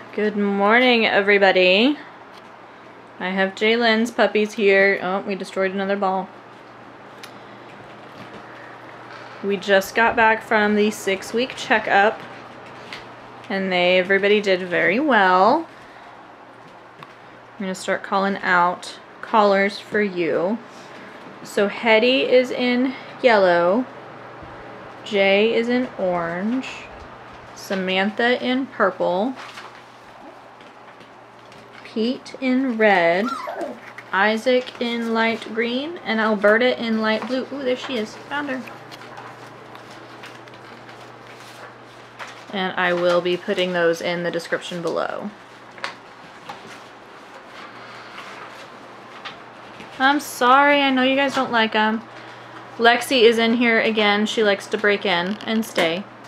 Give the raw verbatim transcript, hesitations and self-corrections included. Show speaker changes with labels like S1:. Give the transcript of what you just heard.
S1: Good morning, everybody. I have Jaelyn's puppies here. Oh, we destroyed another ball. We just got back from the six-week checkup, and they everybody did very well. I'm gonna start calling out collars for you. So Hetty is in yellow, Jay is in orange, Samantha in purple, Pete in red, Isaac in light green, and Alberta in light blue. Ooh, there she is. Found her. And I will be putting those in the description below. I'm sorry, I know you guys don't like them. Lexi is in here again. She likes to break in and stay.